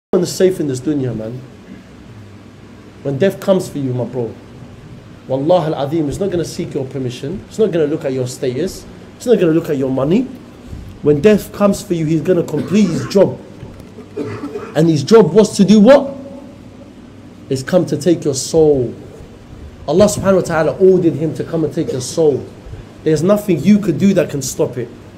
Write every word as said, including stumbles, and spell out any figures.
one is safe in this dunya, man. When death comes for you, my bro, Wallah al-Azim, it's not going to seek your permission. It's not going to look at your status. It's not going to look at your money. When death comes for you, he's going to complete his job. And his job was to do what? It's come to take your soul. Allah subhanahu wa ta'ala ordered him to come and take your soul. There's nothing you could do that can stop it.